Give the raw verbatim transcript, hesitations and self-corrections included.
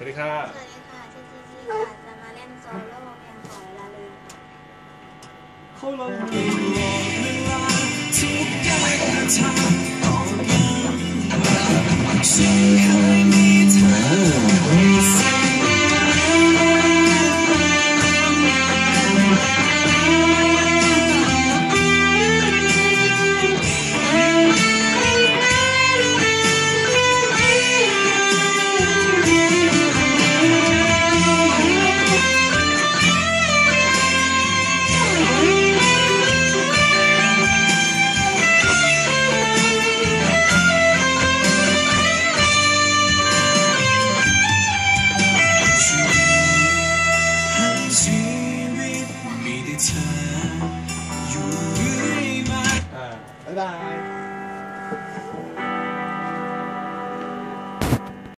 วัสดีค่ะสวัสดีค่ะชื่อจีจีค่ะจะมาเล่นโซโล่เพลงของเวลาลืมเขาลงทุกอย่างทางออกยังฉันเคยมี